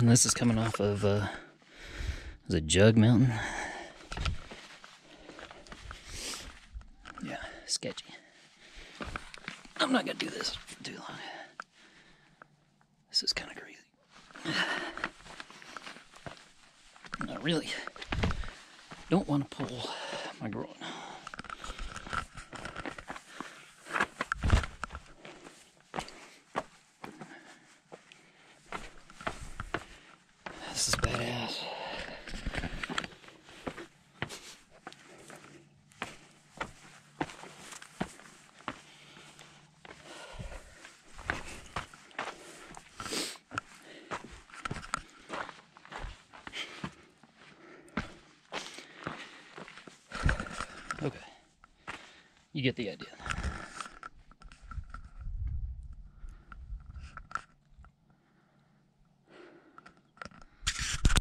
And this is coming off of is it Jug Mountain? Yeah, sketchy. I'm not gonna do this for too long. This is kind of crazy. I really don't want to pull my groin. This is badass. Okay, you get the idea.